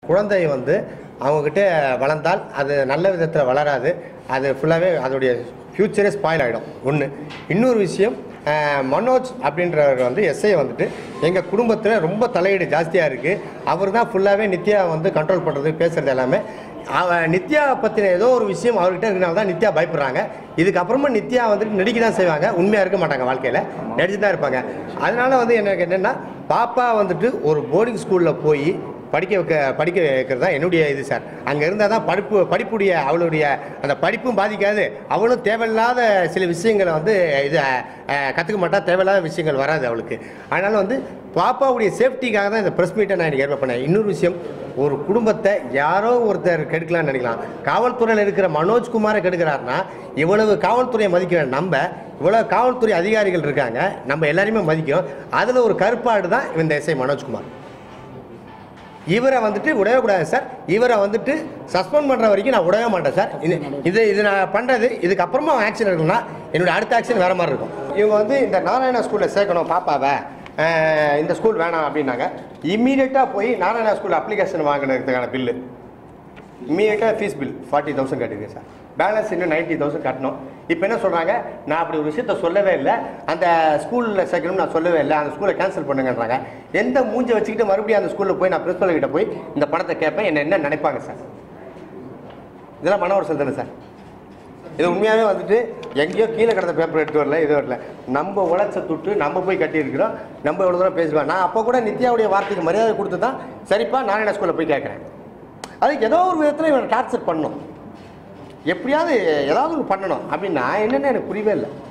குழந்தை வந்து அவங்கக்கிட்ட வளர்ந்தால் அது நல்ல விதத்தில் வளராது, அது ஃபுல்லாகவே அதோடைய ஃப்யூச்சரே ஸ்பாயில் ஆகிடும். ஒன்று. இன்னொரு விஷயம், மனோஜ் அப்படின்றவர் வந்து எஸ்ஐ வந்துட்டு எங்கள் குடும்பத்தில் ரொம்ப தலையீடு ஜாஸ்தியாக இருக்குது. அவர் தான் ஃபுல்லாகவே நித்யா வந்து கண்ட்ரோல் பண்ணுறது, பேசுகிறது எல்லாமே. நித்யா பற்றின ஏதோ ஒரு விஷயம் அவர்கிட்ட இருக்கிறனால தான் நித்யா பயப்படுறாங்க. இதுக்கப்புறமா நித்யா வந்துட்டு நடிக்க தான் செய்வாங்க, உண்மையாக இருக்க மாட்டாங்க, வாழ்க்கையில் நடிச்சு தான் இருப்பாங்க. அதனால் வந்து எனக்கு என்னென்னா, பாப்பா வந்துட்டு ஒரு போர்டிங் ஸ்கூலில் போய் படிக்க வைக்கிறது தான் என்னுடைய இது சார். அங்கே இருந்தால் தான் படிப்புடைய அவளுடைய அந்த படிப்பும் பாதிக்காது, அவளும் தேவையில்லாத சில விஷயங்களை வந்து இதை கற்றுக்க மாட்டா, தேவையில்லாத விஷயங்கள் வராது அவளுக்கு. அதனால் வந்து பாப்பாவுடைய சேஃப்டிக்காக தான் இந்த ப்ரெஸ் மீட்டை நான் எனக்கு ஏற்பாடு பண்ணேன். இன்னொரு விஷயம், ஒரு குடும்பத்தை யாரோ ஒருத்தர் கெடுக்கலாம்னு நினைக்கலாம். காவல்துறையில் இருக்கிற மனோஜ்குமாரை கெடுக்கிறாருன்னா இவ்வளவு காவல்துறையை மதிக்கிற நம்ம, இவ்வளோ காவல்துறை அதிகாரிகள் இருக்காங்க, நம்ம எல்லாரையுமே மதிக்கிறோம். அதில் ஒரு கருப்பாடு தான் இந்த எஸ்ஐ மனோஜ்குமார். இவரை வந்துட்டு விடவே கூடாது சார். இவரை வந்துட்டு சஸ்பெண்ட் பண்ணுற வரைக்கும் நான் விடவே மாட்டேன் சார். இது நான் பண்ணுறது, இதுக்கப்புறமா ஆக்ஷன் இருக்குன்னா என்னுடைய அடுத்த ஆக்ஷன் வேறு மாதிரி இருக்கும். இவங்க வந்து இந்த நாராயணா ஸ்கூலில் சேர்க்கணும் பாப்பாவை, இந்த ஸ்கூல் வேணாம் அப்படின்னாங்க. இம்மீடியட்டாக போய் நாராயணா ஸ்கூலில் அப்ளிகேஷன் வாங்கினதுக்கான பில்லு, இம்மீடியட்டாக ஃபீஸ் பில் 40,000 கட்டியிருக்கேன் சார். பேலன்ஸ் இன்னும் 90,000 கட்டணும். இப்போ என்ன சொல்கிறாங்க, நான் அப்படி ஒரு விஷயத்த சொல்லவே இல்லை, அந்த ஸ்கூலில் சேர்க்கணும்னு நான் சொல்லவே இல்லை, அந்த ஸ்கூலை கேன்சல் பண்ணுங்கன்றாங்க. எந்த மூஞ்சை வச்சுக்கிட்டு மறுபடியும் அந்த ஸ்கூலில் போய் நான் பிரின்சிபல் கிட்ட போய் இந்த பணத்தை கேட்பேன், என்ன நினைப்பாங்க சார்? இதெல்லாம் மன உடச்சல் தானே சார்? இது உண்மையாகவே வந்துட்டு எங்கேயோ கீழே கிடந்த பேப்பர் எடுத்து வரல, இது வரல, நம்ம உழைச்ச துட்டு நம்ம போய் கட்டியிருக்கிறோம், நம்ம எவ்வளோ தூரம் பேசுவேன். நான் அப்போ கூட நித்யாவுடைய வார்த்தைக்கு மரியாதை கொடுத்து தான் சரிப்பா நாராயணா ஸ்கூலில் போய் கேட்குறேன். அதுக்கு ஏதோ ஒரு விதத்தில் இவனை டார்ச்சர் பண்ணணும், எப்படியாவது ஏதாவது ஒன்று பண்ணணும் அப்படின்னு நான் என்னென்னு எனக்கு புரியவே இல்லை.